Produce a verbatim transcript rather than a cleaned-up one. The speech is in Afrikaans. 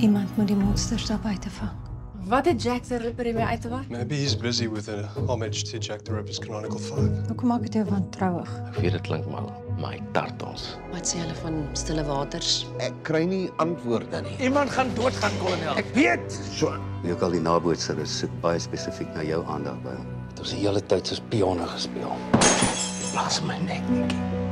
Iemand moet die monsters daar buite vang. Wat het Jack the Ripper hiermee uit te wacht? Maybe he's busy with a homage to Jack the Ripper's canonical five. Hoekom maak dit jou wantrouig? Ek weet dit klink mal, maar hy tart ons. Wat sê hulle van stille waters? Ek kry nie antwoorde nie. Iemand gaan doodgaan, kolonel. Ek weet. So, Wie ook al die nabootser is, soek baie spesifiek na jou aandag by hom. Het ons die hele tyd soos pionne gespeel. Blaas my nek, Nikkie.